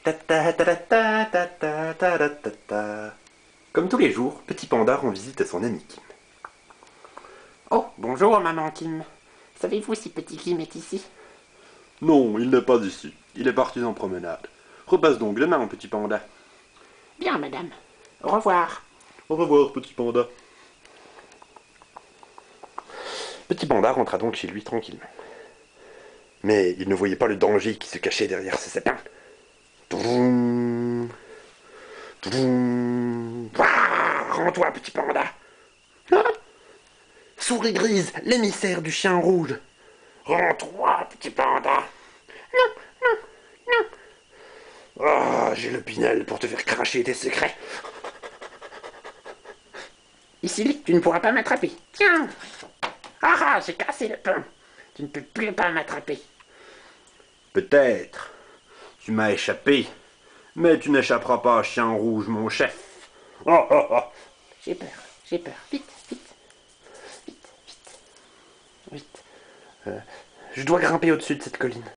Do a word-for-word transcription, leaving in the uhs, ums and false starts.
Ta ta ta ta ta ta ta ta ta ta ta. Comme tous les jours, Petit Panda rend visite à son ami Kim. Oh, bonjour, maman Kim. Savez-vous si Petit Kim est ici? Non, il n'est pas ici. Il est parti en promenade. Repasse donc les mains, mon petit panda. Bien, madame. Au revoir. Au revoir, petit panda. Petit panda rentra donc chez lui tranquillement. Mais il ne voyait pas le danger qui se cachait derrière ce sapin. Toudoum, toudoum. Ouah, rends-toi, petit panda. Ah, souris grise, l'émissaire du chien rouge. Rends-toi, petit panda. Non, non, non. Ah, j'ai le Pinel pour te faire cracher tes secrets. Ici, tu ne pourras pas m'attraper. Tiens. Ah ah, j'ai cassé le pain. Tu ne peux plus pas m'attraper. Peut-être. Tu m'as échappé. Mais tu n'échapperas pas, chien rouge, mon chef. Oh, oh, oh. J'ai peur, j'ai peur. Vite, vite. Vite, vite. Vite. Euh, je dois grimper au-dessus de cette colline.